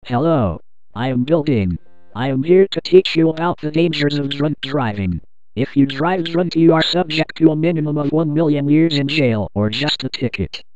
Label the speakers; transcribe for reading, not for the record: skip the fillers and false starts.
Speaker 1: Hello, I am Building. I am here to teach you about the dangers of drunk driving. If you drive drunk, you are subject to a minimum of 1 million years in jail or just a ticket.